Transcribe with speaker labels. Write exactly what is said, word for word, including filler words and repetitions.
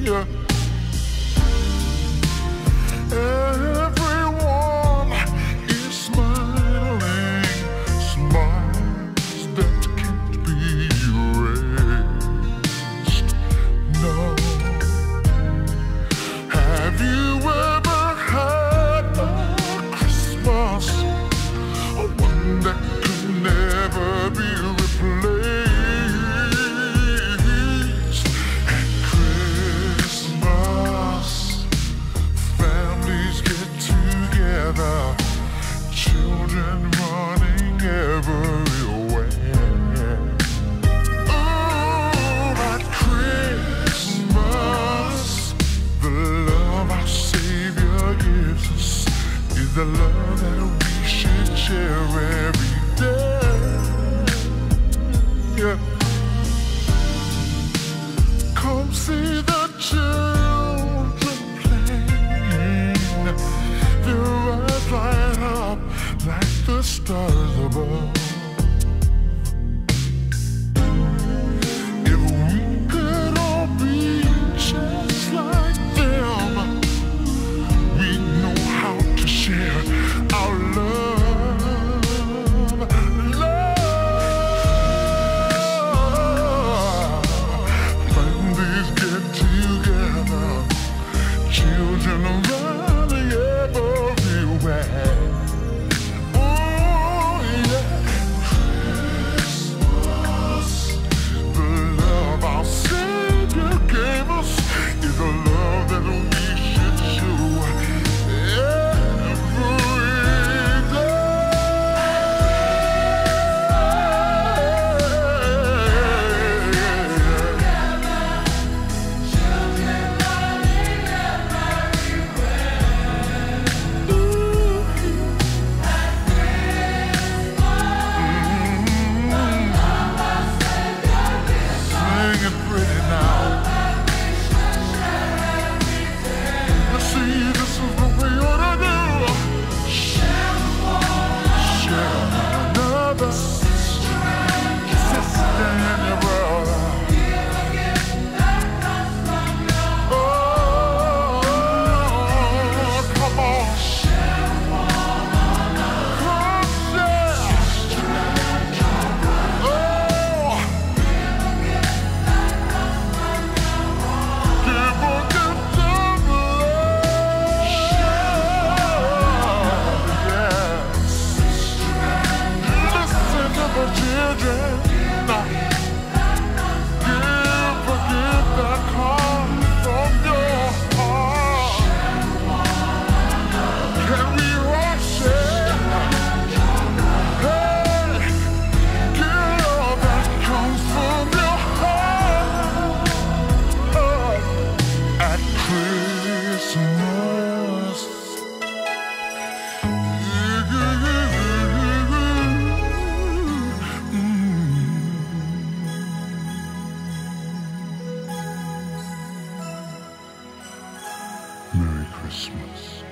Speaker 1: Yeah. Everyone is smiling, smiles that can't be erased. No. Have you ever had a Christmas, one that could never be replaced? At Christmas, families get together, children running everywhere. Oh, at Christmas, the love our Savior gives us is the love that we should share every day. Yeah. Come see the children playing. Their eyes light up like the stars above. If we could all be just like them, we'd know how to share our love. Love. Families get together, children running everywhere. Oh yeah. Christmas, the love our Savior gave us is a love that we should show every day. Sing it pretty now. You see, this is what we ought to do. Share one another, sister and your brother. Oh, come on. Come share. Oh, give a gift of love. Yes. Listen to the children. Give a gift that comes from your heart. Can we all share? Hey, give love that comes from your heart. Oh, at Christmas. Merry Christmas.